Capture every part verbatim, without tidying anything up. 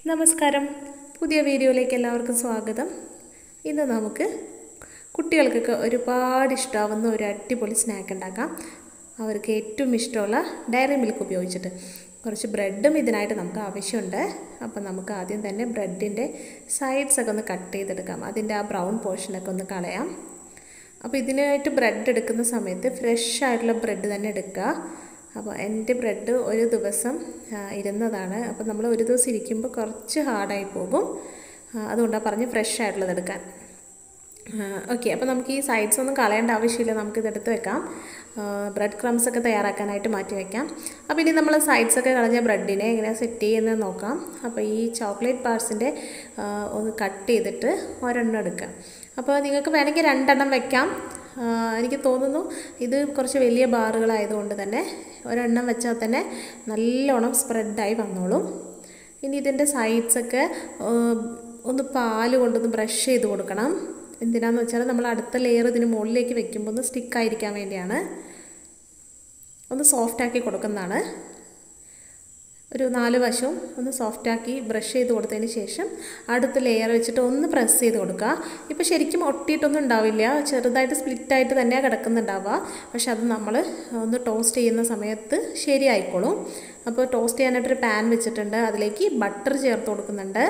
നമസ്കാരം, പുതിയ വീഡിയോയിലേക്ക് എല്ലാവർക്കും സ്വാഗതം. ഇന്ന് നമുക്ക് കുട്ടികൾക്കൊക്കെ ഒരുപാട് ഇഷ്ടമാവുന്ന ഒരു അടിപൊളി സ്നാക്ക് ഉണ്ടാക്കാം. അവർക്ക് ഏറ്റവും ഇഷ്ടമുള്ള ഡയറി മിൽക്ക് ഉപയോഗിച്ചിട്ട് കുറച്ച് ബ്രെഡും ഇതിനായിട്ട് നമുക്ക് ആവശ്യമുണ്ട്. അപ്പോൾ നമുക്ക് ആദ്യം തന്നെ ബ്രെഡിൻ്റെ സൈഡ്സൊക്കെ ഒന്ന് കട്ട് ചെയ്തെടുക്കാം. അതിൻ്റെ ആ ബ്രൗൺ പോർഷനൊക്കെ ഒന്ന് കളയാം. അപ്പോൾ ഇതിനായിട്ട് ബ്രെഡ് എടുക്കുന്ന സമയത്ത് ഫ്രഷ് ആയിട്ടുള്ള ബ്രെഡ് തന്നെ എടുക്കുക. അപ്പോൾ എൻ്റെ ബ്രെഡ് ഒരു ദിവസം ഇരുന്നതാണ്. അപ്പോൾ നമ്മൾ ഒരു ദിവസം ഇരിക്കുമ്പോൾ കുറച്ച് ഹാർഡായി പോകും. അതുകൊണ്ടാണ് പറഞ്ഞ് ഫ്രഷ് ആയിട്ടുള്ളത് എടുക്കാൻ. ഓക്കെ, അപ്പോൾ നമുക്ക് ഈ സൈഡ്സ് ഒന്നും കളയേണ്ട ആവശ്യമില്ല. നമുക്കിതെടുത്ത് വെക്കാം. ബ്രെഡ് ക്രംസൊക്കെ തയ്യാറാക്കാനായിട്ട് മാറ്റി വയ്ക്കാം. അപ്പോൾ ഇനി നമ്മൾ സൈഡ്സൊക്കെ കളഞ്ഞ ബ്രെഡിനെ എങ്ങനെ സെറ്റ് ചെയ്യുന്നത് നോക്കാം. അപ്പോൾ ഈ ചോക്ലേറ്റ് പാർട്സിൻ്റെ ഒന്ന് കട്ട് ചെയ്തിട്ട് ഒരെണ്ണം എടുക്കാം. അപ്പോൾ നിങ്ങൾക്ക് വേണമെങ്കിൽ രണ്ടെണ്ണം വെക്കാം. എനിക്ക് തോന്നുന്നു ഇത് കുറച്ച് വലിയ ബാറുകളായതുകൊണ്ട് തന്നെ ഒരെണ്ണം വെച്ചാൽ തന്നെ നല്ലോണം സ്പ്രെഡായി വന്നോളും. ഇനി ഇതിൻ്റെ സൈഡ്സൊക്കെ ഒന്ന് പാല് കൊണ്ടൊന്ന് ബ്രഷ് ചെയ്ത് കൊടുക്കണം. എന്തിനാണെന്ന് വെച്ചാൽ നമ്മൾ അടുത്ത ലെയർ ഇതിന് മുകളിലേക്ക് വെക്കുമ്പോൾ ഒന്ന് സ്റ്റിക്കായിരിക്കാൻ വേണ്ടിയാണ്. ഒന്ന് സോഫ്റ്റാക്കി കൊടുക്കുന്നതാണ്. ഒരു നാല് വശവും ഒന്ന് സോഫ്റ്റാക്കി ബ്രഷ് ചെയ്ത് കൊടുത്തതിന് ശേഷം അടുത്ത ലെയർ വെച്ചിട്ട് ഒന്ന് പ്രസ് ചെയ്ത് കൊടുക്കുക. ഇപ്പോൾ ശരിക്കും ഒട്ടിയിട്ടൊന്നും ഉണ്ടാവില്ല, ചെറുതായിട്ട് സ്പ്ലിറ്റായിട്ട് തന്നെയാണ് കിടക്കുന്നുണ്ടാവുക. പക്ഷെ അത് നമ്മൾ ഒന്ന് ടോസ്റ്റ് ചെയ്യുന്ന സമയത്ത് ശരിയായിക്കോളും. അപ്പോൾ ടോസ്റ്റ് ചെയ്യാനായിട്ടൊരു പാൻ വെച്ചിട്ടുണ്ട്. അതിലേക്ക് ബട്ടർ ചേർത്ത് കൊടുക്കുന്നുണ്ട്.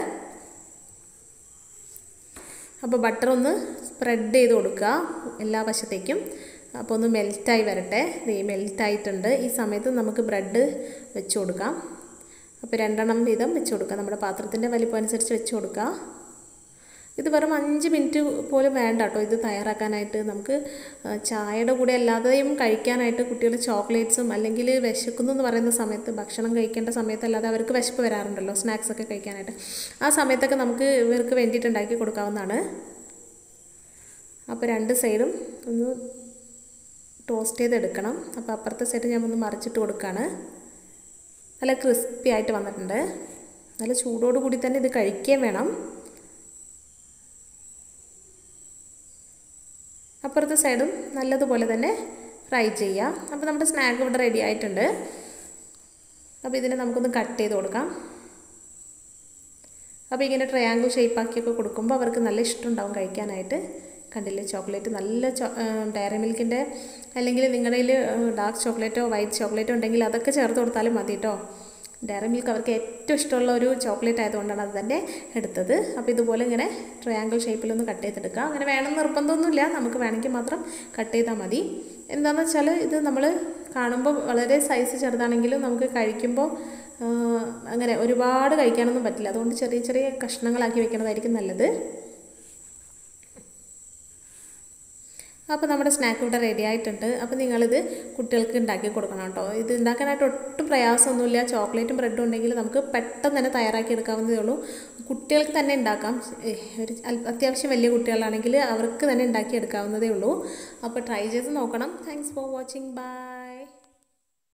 അപ്പോൾ ബട്ടർ ഒന്ന് സ്പ്രെഡ് ചെയ്ത് കൊടുക്കുക എല്ലാ വശത്തേക്കും. അപ്പോൾ ഒന്ന് മെൽറ്റായി വരട്ടെ. ഇത് മെൽറ്റായിട്ടുണ്ട്. ഈ സമയത്ത് നമുക്ക് ബ്രെഡ് വെച്ച് കൊടുക്കാം. അപ്പോൾ രണ്ടെണ്ണം വീതം വെച്ച് കൊടുക്കുക. നമ്മുടെ പാത്രത്തിൻ്റെ വലിപ്പം അനുസരിച്ച് വെച്ച് കൊടുക്കുക. ഇത് വെറും അഞ്ച് മിനിറ്റ് പോലും വേണ്ട കേട്ടോ ഇത് തയ്യാറാക്കാനായിട്ട്. നമുക്ക് ചായയുടെ കൂടെ അല്ലാതെയും കഴിക്കാനായിട്ട് കുട്ടികൾ ചോക്ലേറ്റ്സും അല്ലെങ്കിൽ വിശക്കുന്നു എന്ന് പറയുന്ന സമയത്ത്, ഭക്ഷണം കഴിക്കേണ്ട സമയത്ത് അല്ലാതെ അവർക്ക് വിശപ്പ് വരാറുണ്ടല്ലോ സ്നാക്സൊക്കെ കഴിക്കാനായിട്ട്. ആ സമയത്തൊക്കെ നമുക്ക് ഇവർക്ക് വേണ്ടിയിട്ട് ഉണ്ടാക്കി കൊടുക്കാവുന്നതാണ്. അപ്പോൾ രണ്ട് സൈഡും ഒന്ന് ടോസ്റ്റ് ചെയ്തെടുക്കണം. അപ്പോൾ അപ്പുറത്തെ സൈഡ് ഞാൻ ഒന്ന് മറിച്ചിട്ട് കൊടുക്കുകയാണ്. നല്ല ക്രിസ്പി ആയിട്ട് വന്നിട്ടുണ്ട്. നല്ല ചൂടോട് കൂടി തന്നെ ഇത് കഴിക്കുകയും വേണം. അപ്പുറത്തെ സൈഡും നല്ലതുപോലെ തന്നെ ഫ്രൈ ചെയ്യുക. അപ്പോൾ നമ്മുടെ സ്നാക്ക് ഇവിടെ റെഡി ആയിട്ടുണ്ട്. അപ്പോൾ ഇതിനെ നമുക്കൊന്ന് കട്ട് ചെയ്ത് കൊടുക്കാം. അപ്പോൾ ഇങ്ങനെ ട്രയാങ്കിൾ ഷേപ്പാക്കിയൊക്കെ കൊടുക്കുമ്പോൾ അവർക്ക് നല്ല ഇഷ്ടമുണ്ടാവും കഴിക്കാനായിട്ട്. കണ്ടില്ലേ, ചോക്ലേറ്റ് നല്ല ചോ ഡയറി മിൽക്കിൻ്റെ അല്ലെങ്കിൽ നിങ്ങളുടെ കയ്യിൽ ഡാർക്ക് ചോക്ലേറ്റോ വൈറ്റ് ചോക്ലേറ്റോ ഉണ്ടെങ്കിൽ അതൊക്കെ ചേർത്ത് കൊടുത്താലും മതി കേട്ടോ. ഡയറി മിൽക്ക് അവർക്ക് ഏറ്റവും ഇഷ്ടമുള്ള ഒരു ചോക്ലേറ്റ് ആയതുകൊണ്ടാണ് അത് തന്നെ എടുത്തത്. അപ്പോൾ ഇതുപോലെ ഇങ്ങനെ ട്രയാങ്കിൾ ഷേപ്പിലൊന്ന് കട്ട് ചെയ്തെടുക്കുക. അങ്ങനെ വേണം നിർബന്ധമൊന്നുമില്ല, നമുക്ക് വേണമെങ്കിൽ മാത്രം കട്ട് ചെയ്താൽ മതി. എന്താണെന്ന് വെച്ചാൽ ഇത് നമ്മൾ കാണുമ്പോൾ വളരെ സൈസ് ചെറുതാണെങ്കിലും നമുക്ക് കഴിക്കുമ്പോൾ അങ്ങനെ ഒരുപാട് കഴിക്കാനൊന്നും പറ്റില്ല. അതുകൊണ്ട് ചെറിയ ചെറിയ കഷ്ണങ്ങളാക്കി വെക്കുന്നതായിരിക്കും നല്ലത്. അപ്പോൾ നമ്മുടെ സ്നാക്ക് ഇവിടെ റെഡി ആയിട്ടുണ്ട്. അപ്പോൾ നിങ്ങളിത് കുട്ടികൾക്ക് ഉണ്ടാക്കി കൊടുക്കണം കേട്ടോ. ഇത് ഉണ്ടാക്കാനായിട്ട് ഒട്ടും പ്രയാസമൊന്നുമില്ല. ചോക്ലേറ്റും ബ്രെഡും ഉണ്ടെങ്കിൽ നമുക്ക് പെട്ടെന്ന് തന്നെ തയ്യാറാക്കി എടുക്കാവുന്നതേ ഉള്ളൂ. കുട്ടികൾക്ക് തന്നെ ഉണ്ടാക്കാം. ഒരു അത്യാവശ്യം വലിയ കുട്ടികളാണെങ്കിൽ അവർക്ക് തന്നെ ഉണ്ടാക്കി എടുക്കാവുന്നതേ ഉള്ളൂ. അപ്പോൾ ട്രൈ ചെയ്ത് നോക്കണം. Thanks for watching. ബൈ.